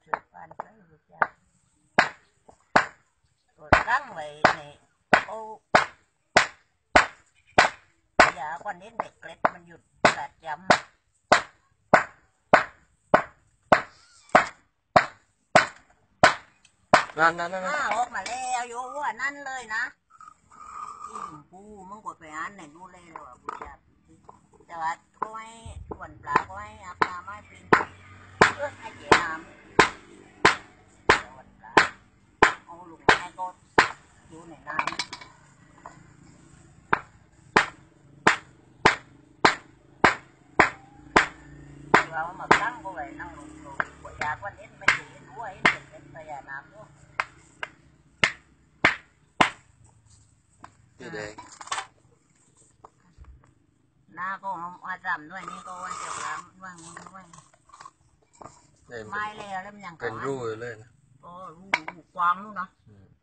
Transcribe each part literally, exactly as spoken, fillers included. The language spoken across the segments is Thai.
สืบพันธุ์เลยรู้จักตัวตั้งไว้ในโอ้ยาวันนี้เด็กเล็กมันหยุดกัดจำนั่นนั่นนั่นอ้าออกมาแล้วโยว่านั่นเลยนะอืมกูมึงกดไปอ่านในนู่นเลยว่ะกูจะแต่ว่าก็ให้ขวนปลาก็ให้อาบน้ำให้เป็นเพื่อให้เจี๋ยน้ำขวนปลาเอาลงให้ก็อยู่ในน้ำเรามาตั้งก็เลยนั่งลงลงหัวยาวันนี้ไม่ถึงด้วยเห็นเป็นพยาน้ำด้วยสีแดงหน้าก็มาจำด้วยนี่ก็ว่าจะล้างว่างว่างไม่เลยแล้วมันยังเป็นรูเลยนะโอ้รูกว้างนู่นนะ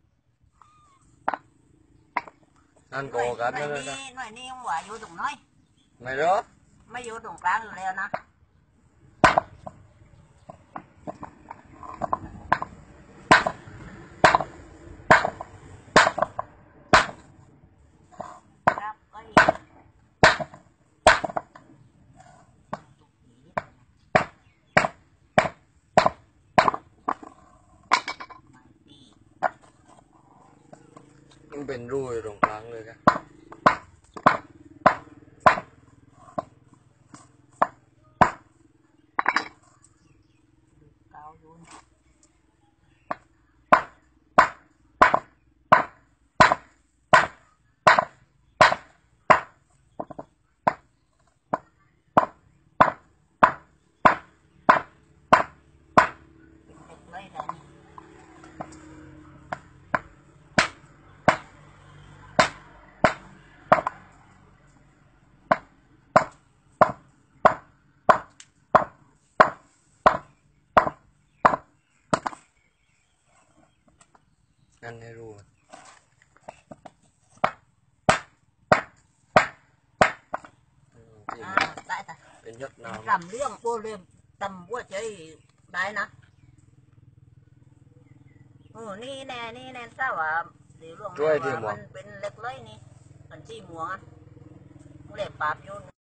นั่นโกกันนั่นนะหน่อยนี่ยังหวานอยู่ตรงน้อยไม่หรอไม่อยู่ตรงกลางอยู่แล้วนะมันเป็นรูตรงกลางเลยครับเกาอยู่เลยแต่นี่นั่นให้รู้ได้แต่เป็นยศน้ำจำเรื่องตัวเรื่องจำว่าใจได้นะโอ้นี่แน่นี่แน่ทราบว่าเดี๋ยวเรื่องมันเป็นเล็กเลยนี่มันที่หมวงเล็บปราบโยน